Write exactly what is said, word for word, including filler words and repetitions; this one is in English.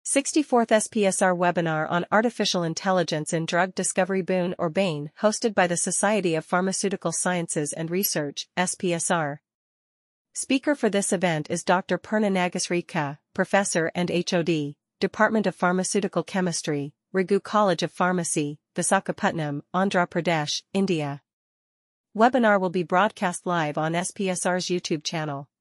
sixty-fourth S P S R webinar on Artificial Intelligence in Drug Discovery Boon or Bane, hosted by the Society of Pharmaceutical Sciences and Research, S P S R. Speaker for this event is Doctor Purna Nagasree Kurre, Professor and H O D, Department of Pharmaceutical Chemistry, Raghu College of Pharmacy, Visakhapatnam, Andhra Pradesh, India. Webinar will be broadcast live on S P S R's YouTube channel.